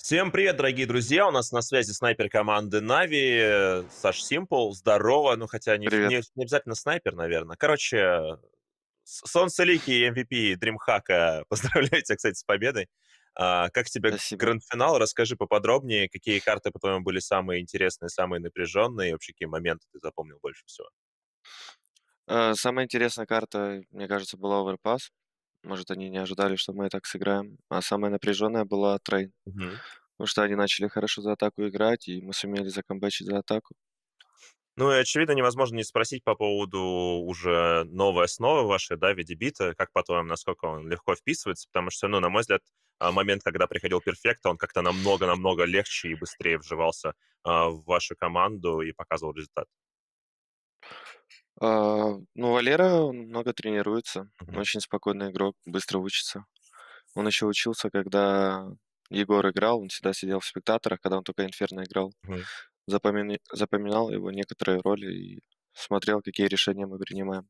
Всем привет, дорогие друзья! У нас на связи снайпер команды Нави, Саш Симпл. Здорово, ну хотя Привет. не обязательно снайпер, наверное. Короче, Солнцеликий MVP Дримхака, поздравляю тебя, кстати, с победой. Как тебе Спасибо. гранд-финал? Расскажи поподробнее, какие карты, по-твоему, были самые интересные, самые напряженные, и вообще какие моменты ты запомнил больше всего? Самая интересная карта, мне кажется, была Overpass. Может, они не ожидали, что мы так сыграем. А самая напряженная была Трейн. Мгм. Потому что они начали хорошо за атаку играть, и мы сумели закомбачить за атаку. Ну и, очевидно, невозможно не спросить по поводу уже новой основы вашей, да, в виде бита. Как, по-твоему, насколько он легко вписывается? Потому что, ну, на мой взгляд, момент, когда приходил Перфекто, он как-то намного-намного легче и быстрее вживался в вашу команду и показывал результат. Ну, Валера, он много тренируется. Он Мгм. очень спокойный игрок, быстро учится. Он еще учился, когда Егор играл, он всегда сидел в спектаторах, когда он только Инферно играл. Мгм. Запоминал его некоторые роли и смотрел, какие решения мы принимаем.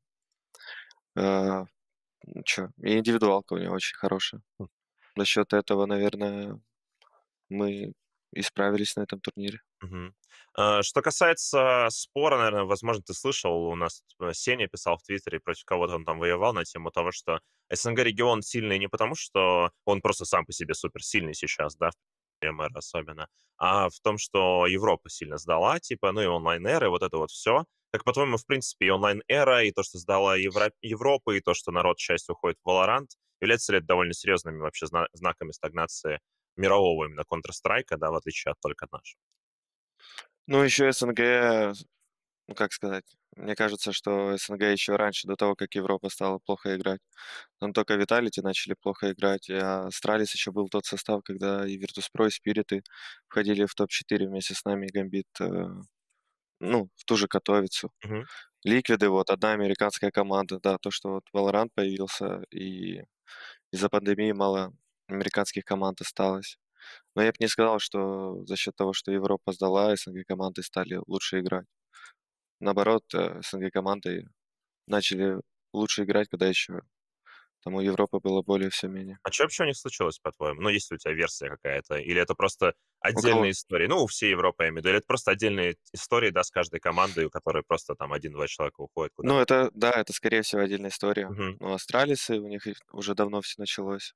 А, и индивидуалка у него очень хорошая. За счет этого, наверное, мы и справились на этом турнире. Мгм. Что касается спора, наверное, возможно, ты слышал, у нас Сеня писал в Твиттере, против кого-то он там воевал на тему того, что СНГ-регион сильный не потому, что он просто сам по себе суперсильный сейчас, да, в МР особенно, а в том, что Европа сильно сдала, типа, ну и онлайн-эра, и вот это вот все. Как, по-твоему, в принципе, и онлайн-эра, и то, что сдала Европа, и то, что народ часть уходит в Valorant, является ли это довольно серьезными вообще знаками стагнации мирового именно Counter-Strike, да, в отличие от только нашего? Ну, еще СНГ, ну, как сказать, мне кажется, что СНГ еще раньше, до того, как Европа стала плохо играть. Там только Виталити начали плохо играть, а Астралис еще был тот состав, когда и Virtus.pro, и Спириты входили в топ-4 вместе с нами, и Гамбит, ну, в ту же Катовицу. Мгм. Ликвиды, вот, одна американская команда, да, то, что вот Valorant появился, и из-за пандемии мало американских команд осталось. Но я бы не сказал, что за счет того, что Европа сдала, СНГ команды стали лучше играть. Наоборот, СНГ команды начали лучше играть, когда еще там у Европы было более все менее. А что вообще у них случилось, по-твоему? Ну, есть ли у тебя версия какая-то? Или это просто У кого? отдельные истории? Ну, у всей Европы, я имею в виду. Или это просто отдельные истории, да, с каждой командой, у которой просто там один-два человека уходят Ну, куда-то? это, да, это, скорее всего, отдельная история. Мгм. Но Астралисы, у них уже давно все началось.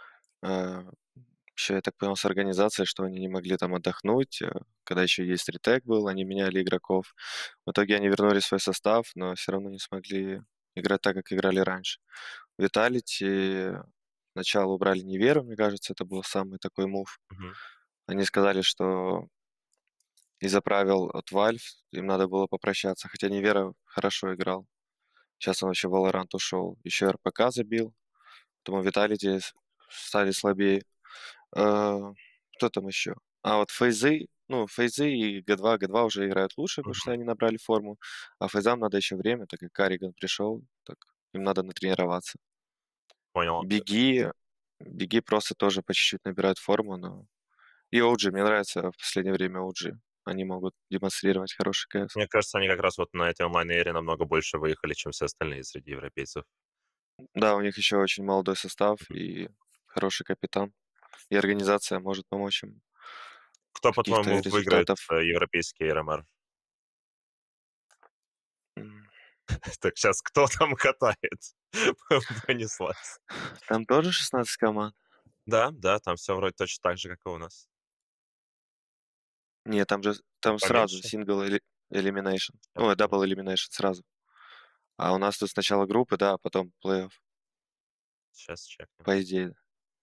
Еще, я так понял, с организацией, что они не могли там отдохнуть. Когда еще есть ретек был, они меняли игроков. В итоге они вернули свой состав, но все равно не смогли играть так, как играли раньше. Виталити сначала убрали Неверу, мне кажется, это был самый такой мув. Мгм. Они сказали, что из-за правил от Valve им надо было попрощаться, хотя Невера хорошо играл. Сейчас он вообще в Valorant ушел. Еще РПК забил, потом Виталити стали слабее. Э, Кто там еще? А вот Фейзы, ну, Фейзы и Г2 уже играют лучше, потому что Мгм. они набрали форму, а Фейзам надо еще время, так как Карриган пришел, так им надо натренироваться. Понял. Беги просто тоже по чуть-чуть набирают форму, но и OG, мне нравится в последнее время OG. Они могут демонстрировать хороший КС. Мне кажется, они как раз вот на этой онлайн-эре намного больше выехали, чем все остальные среди европейцев. Да, у них еще очень молодой состав Мгм. и хороший капитан. И организация может помочь им Кто, каких-то по-твоему, выиграет результатов. европейский РМР? М. Так, сейчас кто там катает? Понеслась. Там тоже 16 команд? Да, да, там все вроде точно так же, как и у нас. Нет, там сразу Поменьше? сингл elimination. Щас Ой, гляну. double elimination сразу. А у нас тут сначала группы, да, а потом плей-офф, Щас чекнем. по идее.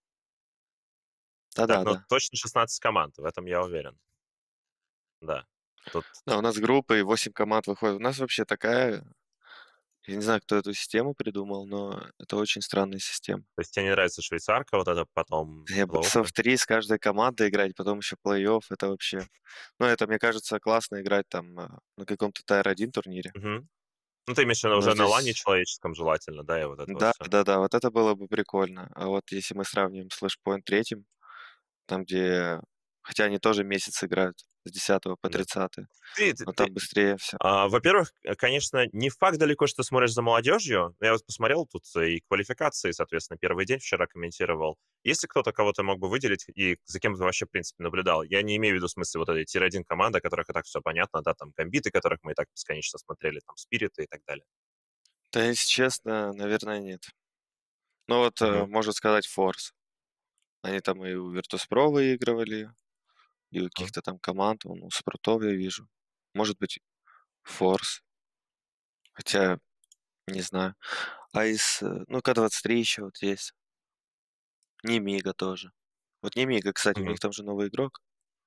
Так, Да-да, ну да. точно 16 команд, в этом я уверен. Да. Тут, Да, у нас группы, и 8 команд выходит. У нас вообще такая, я не знаю, кто эту систему придумал, но это очень странная система. то есть тебе не нравится швейцарка, вот это потом плей-оффы? Софт-3 с каждой командой играть, потом еще плей-офф, это вообще... Ну, это, мне кажется, классно играть там на каком-то Тайр-1 турнире. Мгм. Ну, ты имеешь в виду Но уже на лане здесь... человеческом желательно, да, и вот это вот Да, все. да-да, вот это было бы прикольно. А вот если мы сравним с Flashpoint 3, там, где... Хотя они тоже месяц играют. с 10 по Да. 30. Ты ты Но ты там быстрее все. Во-первых, конечно, не факт далеко, что смотришь за молодежью. Я вот посмотрел тут и квалификации, соответственно, первый день вчера комментировал. Есть ли кто-то, кого ты мог бы выделить и за кем ты вообще, в принципе, наблюдал? Я не имею в виду в смысле вот этой тир-1 команды, о которых и так все понятно, да, там Гамбиты, которых мы и так бесконечно смотрели, там Спириты и так далее. Да, если честно, наверное, нет. Ну вот, Мгм. можно сказать, Форс. Они там и у Virtus.pro выигрывали, и у Мгм. каких-то там команд, вон у Спрутов я вижу. Может быть, Форс, хотя не знаю. А ну, К-23 еще вот есть. Немига тоже. Вот Немига, кстати, у Мгм. них там же новый игрок.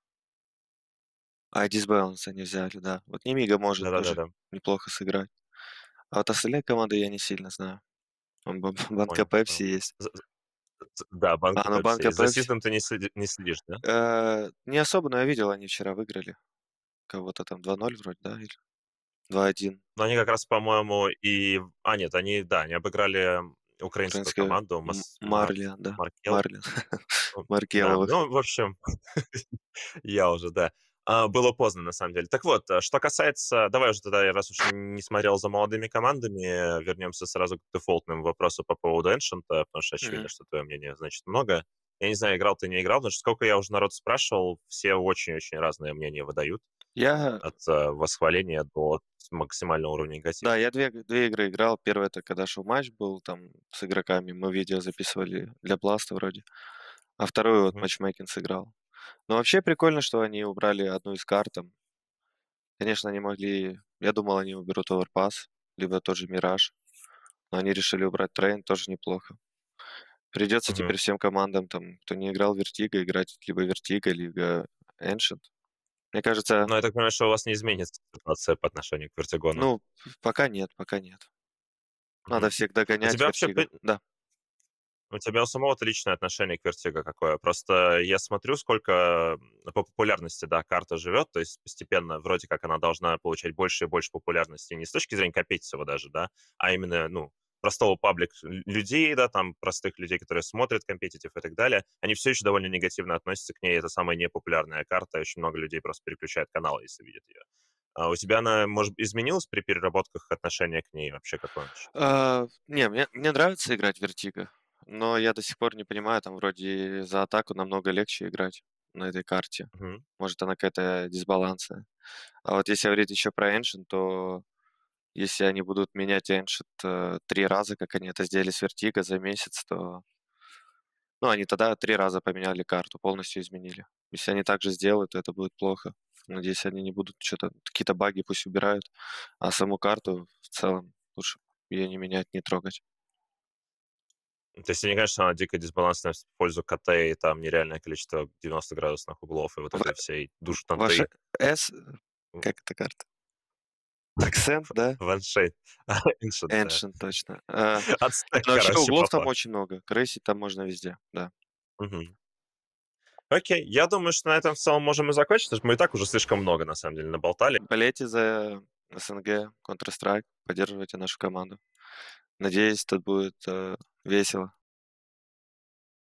А Disbalance они взяли, да. Вот Немига может тоже Да-да-да-да, неплохо сыграть. А вот остальные команды я не сильно знаю. Вон Банка понял, Пепси понял. есть. Да, банка Ну Пепси Банка есть. За Пепси. Сиздом ты не следишь, да? Не особо, но я видел, они вчера выиграли. Кого-то там 2-0 вроде, да, или 2-1. Но они как раз, по-моему, нет, они обыграли украинскую Украинская команду Марлия, да. Маркел. Марлин. Ну да, Маркеловых. ну, в общем, я уже, да. Было поздно, на самом деле. Так вот, что касается давай уже тогда, раз уж не смотрел за молодыми командами, вернемся сразу к дефолтному вопросу по поводу Ancient, потому что очевидно, Мгм. что твое мнение значит много. Я не знаю, играл ты, не играл, потому что сколько я уже народ спрашивал, все очень-очень разные мнения выдают, Я, от, восхваления до максимального уровня негатива. да, я две игры играл. Первый это когда шел матч был там с игроками, мы видео записывали для Бласта вроде. А второй вот Мгм. матчмейкинг сыграл. Но вообще прикольно, что они убрали одну из карт там. Конечно, они могли... Я думал, они уберут Overpass, либо тот же Мираж. Но они решили убрать Трейн, тоже неплохо. Придется Мгм. теперь всем командам, там, кто не играл в Vertigo, играть либо Vertigo, либо Ancient. Мне кажется, Но я так понимаю, что у вас не изменится ситуация по отношению к Вертигону. ну, пока нет, пока нет. Надо Мгм. всех У догонять тебя вообще, Vertigo. Да. у тебя у самого-то личное отношение к Vertigo какое? Просто я смотрю, сколько по популярности, да, карта живет, то есть постепенно вроде как она должна получать больше и больше популярности не с точки зрения компетитива даже, да, а именно, ну, простого паблик людей, да, там, простых людей, которые смотрят компетитив и так далее, они все еще довольно негативно относятся к ней. Это самая непопулярная карта, очень много людей просто переключают канал, если видят ее. А у тебя она, может, изменилась при переработках отношения к ней вообще, какое оно сейчас? Не, мне нравится играть в Vertigo, но я до сих пор не понимаю, там вроде за атаку намного легче играть на этой карте. Мгм. Может, она какая-то дисбалансная. А вот если говорить еще про Ancient, то если они будут менять Ancient 3 раза, как они это сделали с Vertigo за месяц, то... Ну, они тогда 3 раза поменяли карту, полностью изменили. Если они так же сделают, то это будет плохо. Надеюсь, они не будут что-то... Какие-то баги пусть убирают, а саму карту в целом лучше ее не менять, не трогать. То есть они, конечно, она дико дисбалансная в пользу КТ, и там нереальное количество 90-градусных углов и вот В этой всей Ваша душноты. S, как эта карта? Accent, да? Ваншейд. Ancient, да. Ancient, точно. Не, Отстань, ну вообще короче, углов по там факту. очень много. Крейсить там можно везде, да. Мгм. Окей, я думаю, что на этом в целом можем и закончить, потому что мы и так уже слишком много, на самом деле, наболтали. Болейте за СНГ, Counter-Strike, поддерживайте нашу команду. Надеюсь, тут будет весело.